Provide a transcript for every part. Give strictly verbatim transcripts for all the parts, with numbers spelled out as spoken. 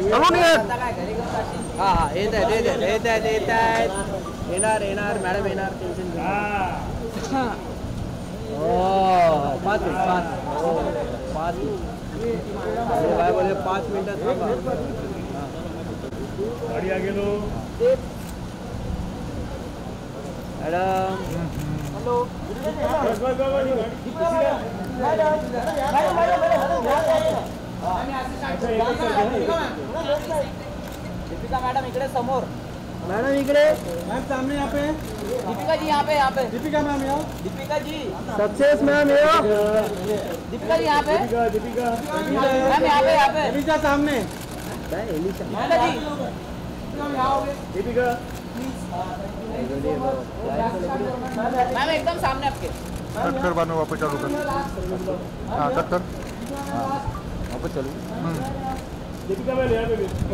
हा हा येत आहे येत आहे येत आहेत येत आहेत येणार येणार मॅडम येणार टेन्शन घेऊ हो पाच मिनिट पाच हो पाच मिनिट काय बोलले पाच मिनिटात थांबा गाडी आ गेलो मॅडम हॅलो दीपिका मैडम इकडे समोर मैडम इकडे मैम सामने यहाँ पे दीपिका जी यहाँ पे यहाँ पे दीपिका मैम यहाँ दीपिका जी सक्सेस मैम यहाँ दीपिका जी यहाँ पे दीपिका मैम यहाँ पे यहाँ पे एलिशा सामने एलिशा जी दीपिका मैम एकदम सामने आपके कट कर बाद में वापस चालू कर हाँ कट कर वापस चलो दीपिका मैम यहाँ पे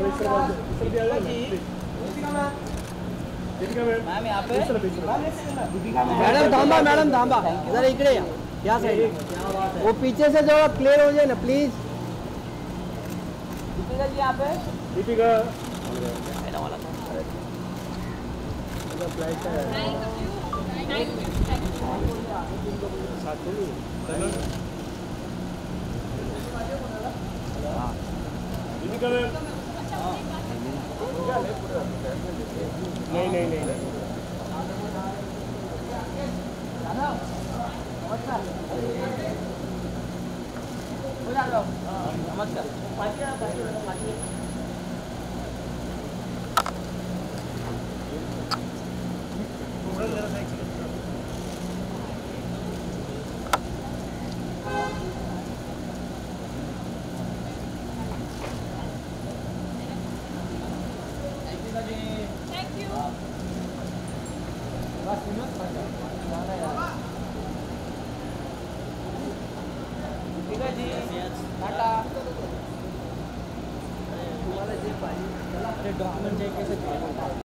मैम यहाँ पे मैडम थांबा मैडम थांबा जरा इकडे या या साइड वो पीछे से जो क्लियर हो जाए ना प्लीज दीपिका जी यहाँ पे दीपिका दीपिका मैम नहीं नहीं नहीं Thank you. दीपिका जी टाटा तुम्हाला जे पाहिजे डॉक्युमेंट कैसे